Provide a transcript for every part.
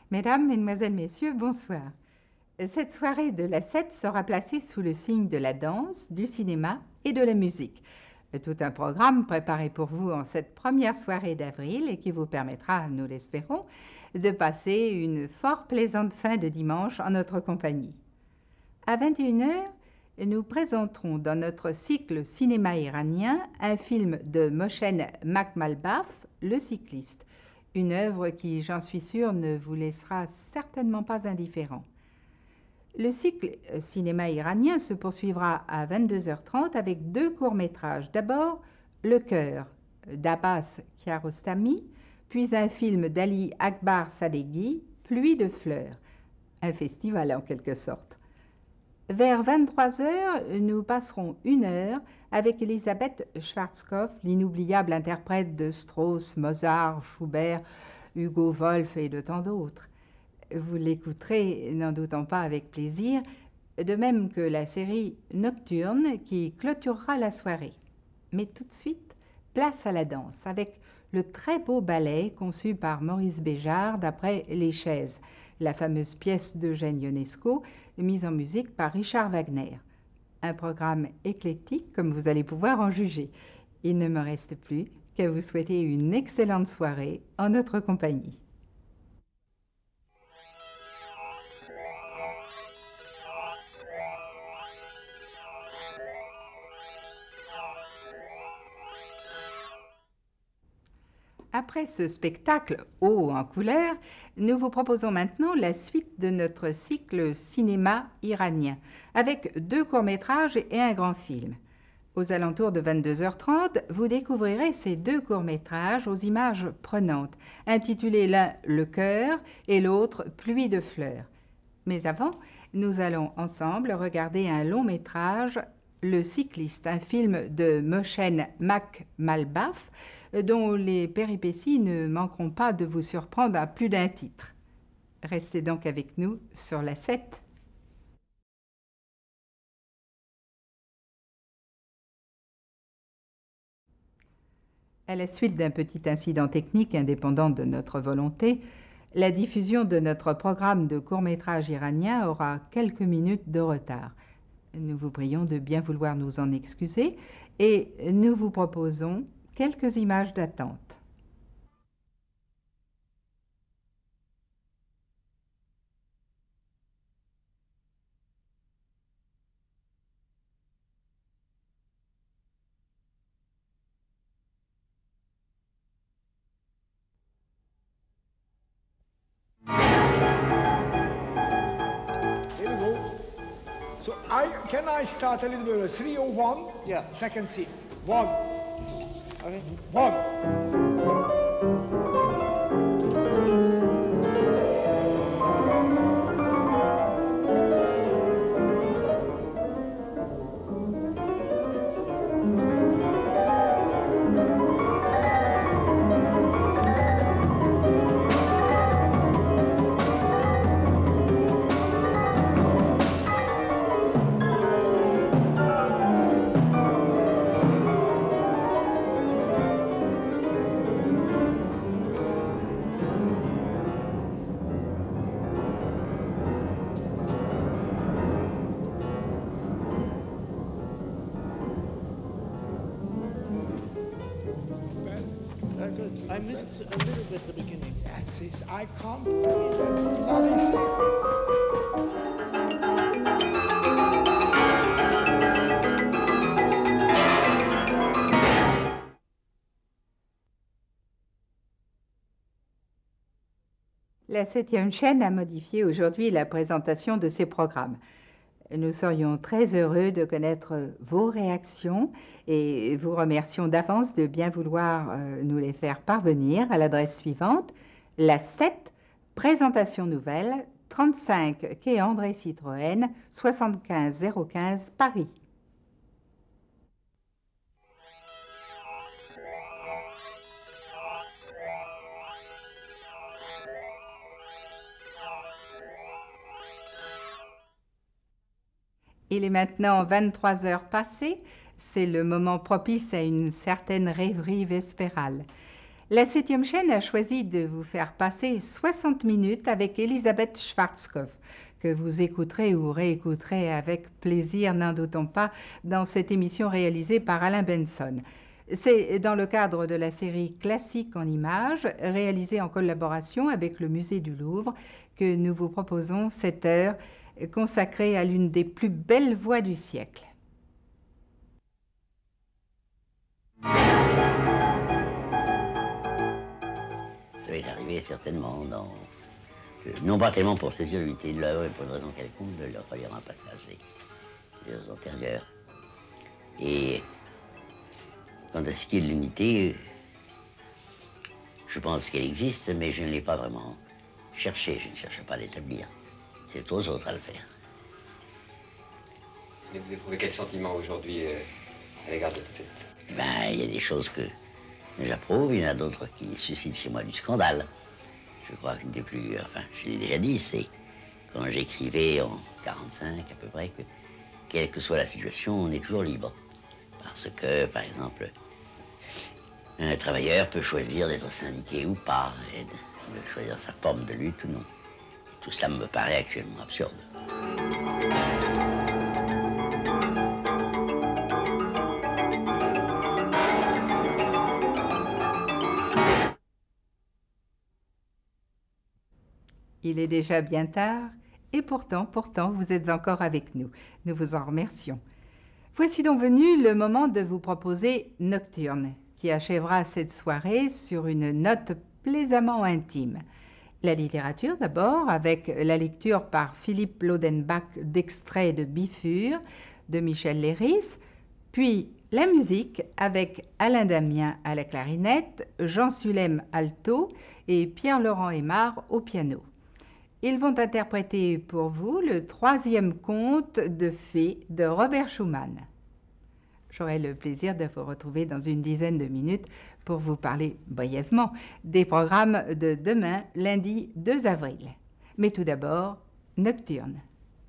Mesdames, Mesdemoiselles, Messieurs, bonsoir. Cette soirée de la 7 sera placée sous le signe de la danse, du cinéma et de la musique. Tout un programme préparé pour vous en cette première soirée d'avril et qui vous permettra, nous l'espérons, de passer une fort plaisante fin de dimanche en notre compagnie. À 21 h, nous présenterons dans notre cycle cinéma iranien un film de Mohsen Makhmalbaf, Le cycliste, une œuvre qui, j'en suis sûre, ne vous laissera certainement pas indifférent. Le cycle cinéma iranien se poursuivra à 22 h 30 avec deux courts-métrages. D'abord, Le cœur d'Abbas Kiarostami, puis un film d'Ali Akbar Sadeghi, Pluie de fleurs, un festival en quelque sorte. Vers 23 h, nous passerons 1 heure avec Elisabeth Schwarzkopf, l'inoubliable interprète de Strauss, Mozart, Schubert, Hugo Wolf et de tant d'autres. Vous l'écouterez, n'en doutant pas, avec plaisir, de même que la série Nocturne qui clôturera la soirée. Mais tout de suite, place à la danse avec le très beau ballet conçu par Maurice Béjart d'après Les Chaises, la fameuse pièce d'Eugène Ionesco, mise en musique par Richard Wagner. Un programme éclectique, comme vous allez pouvoir en juger. Il ne me reste plus qu'à vous souhaiter une excellente soirée en notre compagnie. Après ce spectacle haut en couleur, nous vous proposons maintenant la suite de notre cycle cinéma iranien, avec deux courts-métrages et un grand film. Aux alentours de 22 h 30, vous découvrirez ces deux courts-métrages aux images prenantes, intitulés l'un « Le cœur » et l'autre « Pluie de fleurs ». Mais avant, nous allons ensemble regarder un long-métrage, Le cycliste, un film de Mohsen Makhmalbaf, dont les péripéties ne manqueront pas de vous surprendre à plus d'un titre. Restez donc avec nous sur la 7. À la suite d'un petit incident technique indépendant de notre volonté, la diffusion de notre programme de court-métrage iranien aura quelques minutes de retard. Nous vous prions de bien vouloir nous en excuser et nous vous proposons quelques images d'attente. Here we go. So can I start a little bit with 301? Yeah. Second scene. 1. Okay. 1. Very good. I missed a little bit at the beginning. That's it. I can't believe it. Bloody sick. La 7e chaîne a modifié aujourd'hui la présentation de ses programmes. Nous serions très heureux de connaître vos réactions et vous remercions d'avance de bien vouloir nous les faire parvenir à l'adresse suivante, la 7, présentation nouvelle, 35 quai André Citroën, 75 015 Paris. Il est maintenant 23 h passées. C'est le moment propice à une certaine rêverie vespérale. La 7e chaîne a choisi de vous faire passer 60 minutes avec Elisabeth Schwarzkopf, que vous écouterez ou réécouterez avec plaisir, n'en doutons pas, dans cette émission réalisée par Alain Benson. C'est dans le cadre de la série Classique en images, réalisée en collaboration avec le Musée du Louvre, que nous vous proposons cette heure consacrée à l'une des plus belles voix du siècle. Ça va arriver certainement non pas tellement pour saisir l'unité de l'œuvre et pour une raison quelconque, de leur relire un passage des œuvres antérieures. Et quant à ce qui est de l'unité, je pense qu'elle existe, mais je ne l'ai pas vraiment cherchée, je ne cherche pas à l'établir. C'est aux autres à le faire. Et vous éprouvez quel sentiment aujourd'hui à l'égard de cette... Ben, il y a des choses que j'approuve, il y en a d'autres qui suscitent chez moi du scandale. Je crois qu'une des plus... Enfin, je l'ai déjà dit, c'est quand j'écrivais en 45 à peu près, que quelle que soit la situation, on est toujours libre. Parce que, par exemple, un travailleur peut choisir d'être syndiqué ou pas, et de choisir sa forme de lutte ou non. Tout cela me paraît actuellement absurde. Il est déjà bien tard, et pourtant, vous êtes encore avec nous. Nous vous en remercions. Voici donc venu le moment de vous proposer Nocturne, qui achèvera cette soirée sur une note plaisamment intime. La littérature d'abord, avec la lecture par Philippe Lodenbach d'extraits de Bifur de Michel Leiris, puis la musique avec Alain Damien à la clarinette, Jean Sulem alto et Pierre-Laurent Aymard au piano. Ils vont interpréter pour vous le 3e conte de fées de Robert Schumann. J'aurai le plaisir de vous retrouver dans une dizaine de minutes pour vous parler brièvement des programmes de demain, lundi 2 avril. Mais tout d'abord, Nocturne.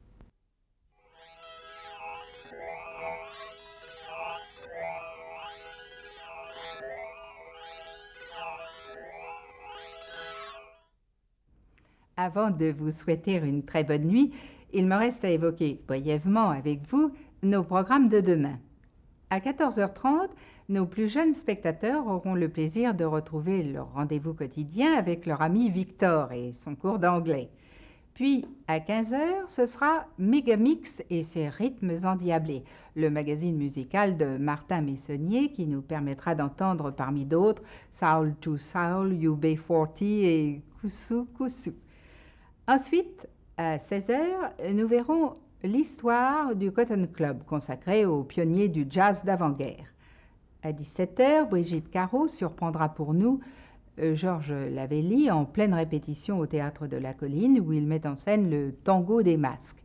Avant de vous souhaiter une très bonne nuit, il me reste à évoquer brièvement avec vous nos programmes de demain. À 14h30, nos plus jeunes spectateurs auront le plaisir de retrouver leur rendez-vous quotidien avec leur ami Victor et son cours d'anglais. Puis, à 15h, ce sera Megamix et ses rythmes endiablés, le magazine musical de Martin Messonnier qui nous permettra d'entendre parmi d'autres Soul to Soul, UB40 et Kusu Kusu. Ensuite, à 16h, nous verrons l'histoire du Cotton Club consacré aux pionniers du jazz d'avant-guerre. À 17h, Brigitte Caro surprendra pour nous Georges Lavelli en pleine répétition au Théâtre de la Colline où il met en scène le tango des masques.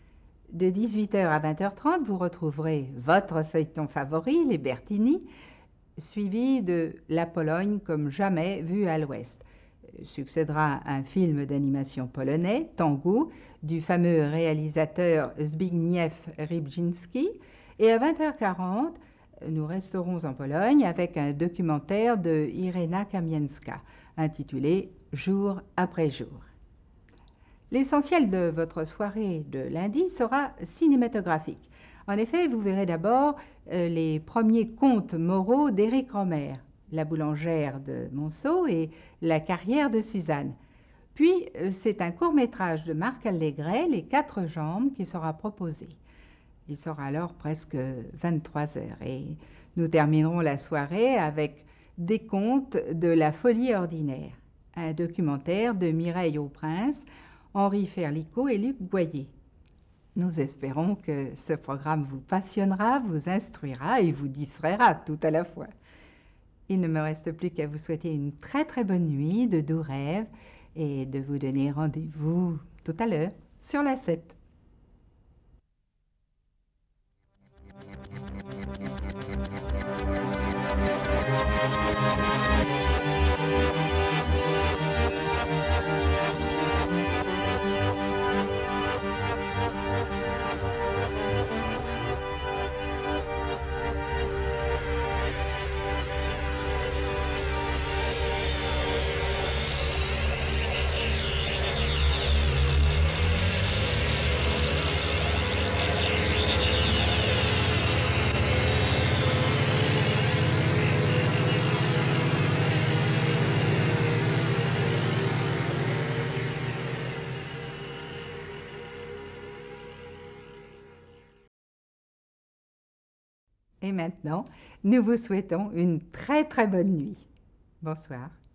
De 18h à 20h30, vous retrouverez votre feuilleton favori, les Bertini, suivi de La Pologne comme jamais vue à l'Ouest. Succédera un film d'animation polonais, Tango, du fameux réalisateur Zbigniew Rybczynski. Et à 20h40, nous resterons en Pologne avec un documentaire de Irena Kamienska, intitulé « Jour après jour ». L'essentiel de votre soirée de lundi sera cinématographique. En effet, vous verrez d'abord les premiers contes moraux d'Éric Rohmer, La boulangère de Monceau et La carrière de Suzanne. Puis, c'est un court-métrage de Marc Allégret, Les 4 jambes, qui sera proposé. Il sera alors presque 23h et nous terminerons la soirée avec Des contes de la folie ordinaire, un documentaire de Mireille Auprince, Henri Ferlicot et Luc Goyer. Nous espérons que ce programme vous passionnera, vous instruira et vous distraira tout à la fois. Il ne me reste plus qu'à vous souhaiter une très très bonne nuit, de doux rêves et de vous donner rendez-vous tout à l'heure sur la 7. Et maintenant, nous vous souhaitons une très très bonne nuit. Bonsoir.